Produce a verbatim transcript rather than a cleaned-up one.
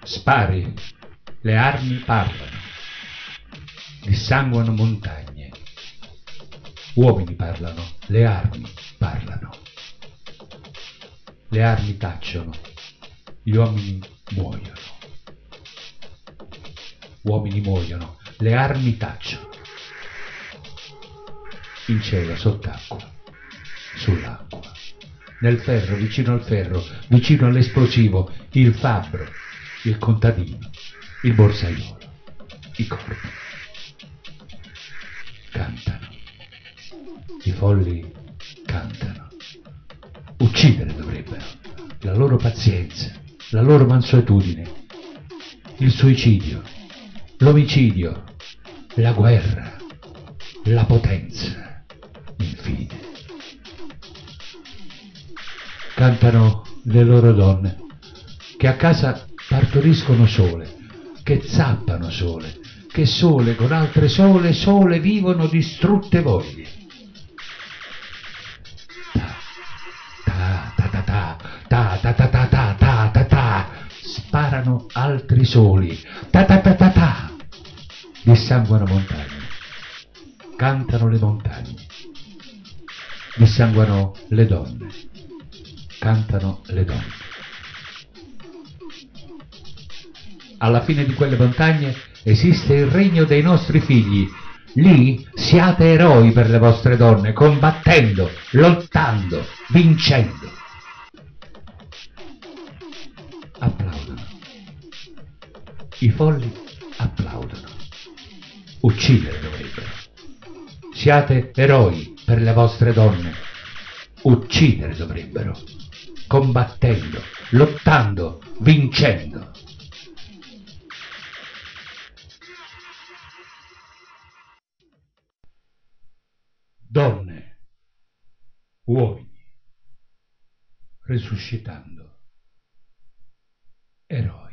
Spari, le armi parlano, dissanguano montagne. Uomini parlano, le armi parlano. Le armi tacciono, gli uomini muoiono. Uomini muoiono, le armi tacciono. In cielo, sott'acqua, sull'acqua, nel ferro, vicino al ferro, vicino all'esplosivo, il fabbro, il contadino, il borsaiolo, i corpi. Cantano. I folli cantano. Uccidere dovrebbero. La loro pazienza, la loro mansuetudine, il suicidio, l'omicidio, la guerra, la potenza, infine. Cantano le loro donne, che a casa partoriscono sole, che zappano sole, che sole con altre sole, sole vivono distrutte voglie. Ta ta ta ta ta ta ta ta ta ta ta ta, sparano altri soli, ta ta ta ta ta, dissanguano montagne, cantano le montagne, dissanguano le donne, cantano le donne. Alla fine di quelle montagne esiste il regno dei nostri figli. Lì siate eroi per le vostre donne, combattendo, lottando, vincendo. Applaudono. I folli applaudono. Uccidere dovrebbero. Siate eroi per le vostre donne. Uccidere dovrebbero. Combattendo, lottando, vincendo. Donne, uomini, risuscitando, eroi.